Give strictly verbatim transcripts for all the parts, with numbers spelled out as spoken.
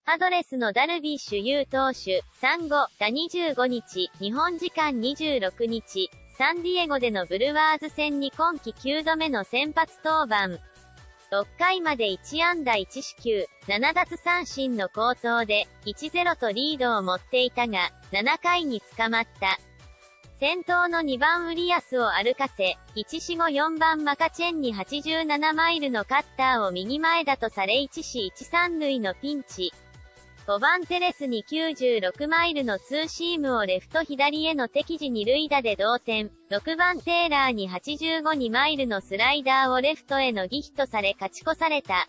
パドレスのダルビッシュ有投手、産後がにじゅうごにち、日本時間にじゅうろくにち、サンディエゴでのブルワーズ戦に今季きゅうどめの先発登板。ろっかいまでいちあんだいちしきゅう、ななだつさんしんの好投で、いちたいゼロ とリードを持っていたが、ななかいに捕まった。先頭のにばんウリアスを歩かせ、いちしごよんばんマカチェンにはちじゅうななマイルのカッターを右前だとされいちしいちさんるいのピンチ。ごばんテレスにきゅうじゅうろくマイルのツーシームをレフト左への適時二塁打で同点。ろくばんテーラーにはちじゅうごにマイルのスライダーをレフトへのギヒットされ勝ち越された。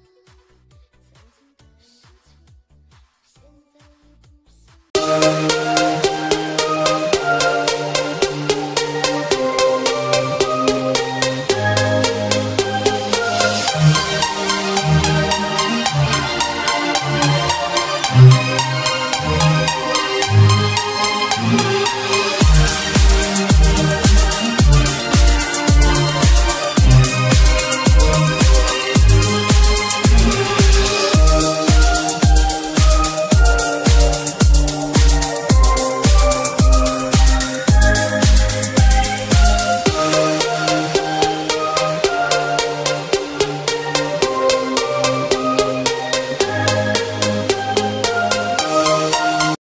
We'll be right back.